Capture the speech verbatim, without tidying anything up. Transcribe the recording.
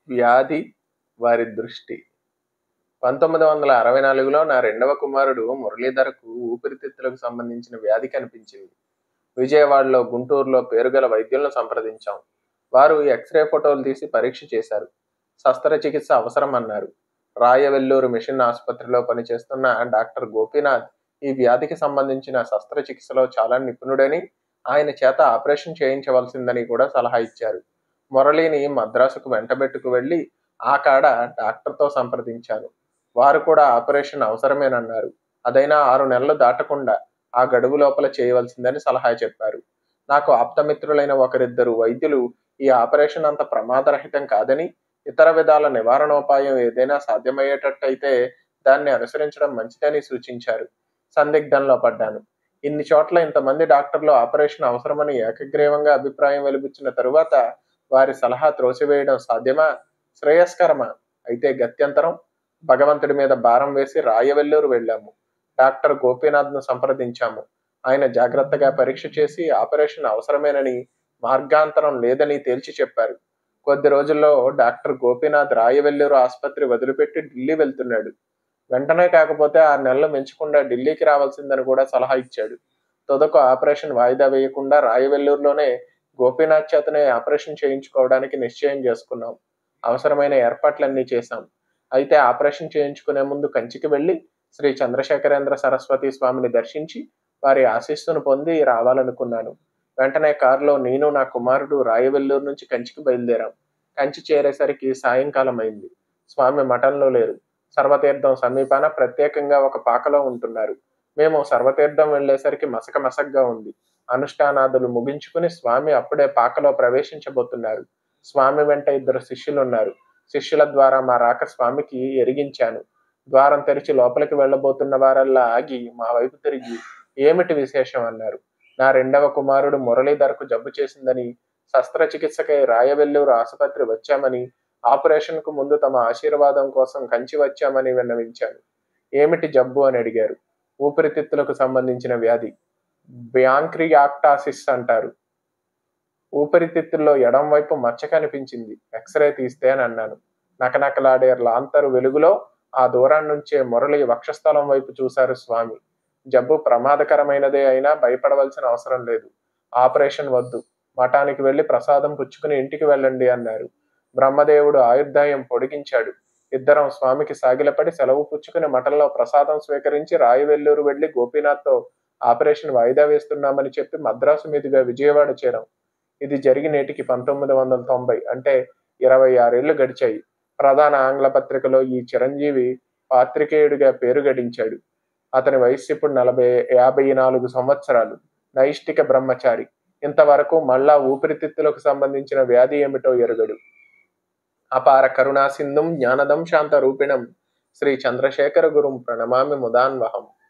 వ్యాధి, వారి దృష్టి. పంతొమ్మిది వందల అరవై నాలుగులో నా రెండవ కుమారుడు మురళీధరకు ఊపిరితిత్తులకు సంబంధించిన వ్యాధి కనిపించింది. విజయవాడలో, గుంటూరులో పేరుగల వైద్యులను సంప్రదించాం. వారు ఎక్స్రే ఫోటోలు తీసి పరీక్ష చేశారు. శస్త్రచికిత్స అవసరం అన్నారు. రాయవెల్లూరు మిషన్ ఆసుపత్రిలో పనిచేస్తున్న డాక్టర్ గోపీనాథ్ ఈ వ్యాధికి సంబంధించిన శస్త్రచికిత్సలో చాలా నిపుణుడని, ఆయన చేత ఆపరేషన్ చేయించవలసిందని కూడా సలహా ఇచ్చారు. మురళిని మద్రాసుకు వెంటబెట్టుకు వెళ్ళి ఆ కాడ డాక్టర్తో సంప్రదించాను. వారు కూడా ఆపరేషన్ అవసరమేనన్నారు. అదైనా ఆరు నెలలు దాటకుండా ఆ గడువు లోపల చేయవలసిందని సలహా చెప్పారు. నాకు ఆప్తమిత్రులైన ఒకరిద్దరు వైద్యులు ఈ ఆపరేషన్ అంత ప్రమాదరహితం కాదని, ఇతర విధాల నివారణోపాయం ఏదైనా సాధ్యమయ్యేటట్టయితే దాన్ని అనుసరించడం మంచిదని సూచించారు. సందిగ్ధంలో పడ్డాను. ఇన్ని చోట్ల ఇంతమంది డాక్టర్లు ఆపరేషన్ అవసరమని ఏకగ్రీవంగా అభిప్రాయం వెలిబుచ్చిన తరువాత వారి సలహా త్రోసివేయడం సాధ్యమా? శ్రేయస్కరమా? అయితే గత్యంతరం? భగవంతుడి మీద భారం వేసి రాయవెల్లూరు వెళ్ళాము. డాక్టర్ గోపీనాథ్ను సంప్రదించాము. ఆయన జాగ్రత్తగా పరీక్ష చేసి ఆపరేషన్ అవసరమేనని, మార్గాంతరం లేదని తేల్చి చెప్పారు. కొద్ది రోజుల్లో డాక్టర్ గోపీనాథ్ రాయవెల్లూరు ఆసుపత్రి వదిలిపెట్టి ఢిల్లీ వెళ్తున్నాడు. వెంటనే కాకపోతే ఆరు నెలలు మించకుండా ఢిల్లీకి రావాల్సిందని కూడా సలహా ఇచ్చాడు. తుదకు ఆపరేషన్ వాయిదా వేయకుండా రాయవెల్లూరులోనే గోపీనాథ్ చేతనే ఆపరేషన్ చేయించుకోవడానికి నిశ్చయం చేసుకున్నాం. అవసరమైన ఏర్పాట్లన్నీ చేశాం. అయితే ఆపరేషన్ చేయించుకునే ముందు కంచికి వెళ్ళి శ్రీ చంద్రశేఖరేంద్ర సరస్వతి స్వామిని దర్శించి వారి ఆశీస్సును పొంది రావాలనుకున్నాను. వెంటనే కారులో నేను, నా కుమారుడు రాయవెల్లూరు నుంచి కంచికి బయలుదేరాం. కంచి చేరేసరికి సాయంకాలం అయింది. స్వామి మఠంలో లేరు. సర్వతీర్థం సమీపాన ప్రత్యేకంగా ఒక పాకలో ఉంటున్నారు. మేము సర్వతీర్థం వెళ్లేసరికి మసక మసగ్గా ఉంది. అనుష్ఠానాదులు ముగించుకుని స్వామి అప్పుడే పాకలో ప్రవేశించబోతున్నారు. స్వామి వెంట ఇద్దరు శిష్యులున్నారు. శిష్యుల ద్వారా మా రాక స్వామికి ఎరిగించాను. ద్వారం తెరిచి లోపలికి వెళ్ళబోతున్న వారల్లా ఆగి మా వైపు తిరిగి, ఏమిటి విశేషం అన్నారు. నా రెండవ కుమారుడు మురళీధరకు జబ్బు చేసిందని, శస్త్రచికిత్సకై రాయవెల్లూరు ఆసుపత్రి వచ్చామని, ఆపరేషన్ కు ముందు తమ ఆశీర్వాదం కోసం కంచి వచ్చామని విన్నవించాను. ఏమిటి జబ్బు అని అడిగారు. ఊపిరితిత్తులకు సంబంధించిన వ్యాధి, బ్యాంక్రియాక్టాసిస్ అంటారు. ఊపిరితిత్తుల్లో ఎడం వైపు మచ్చ కనిపించింది. ఎక్స్రే తీస్తే అని అన్నాను. నకనకలాడే లాంతరు వెలుగులో ఆ దూరం నుంచే మురళి వక్షస్థలం వైపు చూశారు స్వామి. జబ్బు ప్రమాదకరమైనదే అయినా భయపడవలసిన అవసరం లేదు. ఆపరేషన్ వద్దు. మఠానికి వెళ్లి ప్రసాదం పుచ్చుకుని ఇంటికి వెళ్ళండి అన్నారు. బ్రహ్మదేవుడు ఆయుర్దాయం పొడిగించాడు. ఇద్దరం స్వామికి సాగిలపడి సెలవు పుచ్చుకుని మఠంలో ప్రసాదం స్వీకరించి రాయవెల్లూరు వెళ్లి గోపీనాథ్తో ఆపరేషన్ వాయిదా వేస్తున్నామని చెప్పి మద్రాసు మీదుగా విజయవాడ చేరాం. ఇది జరిగి నేటికి పంతొమ్మిది వందల తొంభై అంటే ఇరవై ఆరేళ్లు గడిచాయి. ప్రధాన ఆంగ్ల పత్రికలో ఈ చిరంజీవి పాత్రికేయుడిగా పేరు గడించాడు. అతని వయస్సు ఇప్పుడు నలభై యాభై నాలుగు సంవత్సరాలు. నైష్టిక బ్రహ్మచారి. ఇంతవరకు మళ్ళా ఊపిరితిత్తులకు సంబంధించిన వ్యాధి ఏమిటో ఎరుగడు. అపార కరుణా సింధుం జ్ఞానదం శాంత రూపిణం శ్రీ చంద్రశేఖర గురుం ప్రణమామి ముదాన్వహం.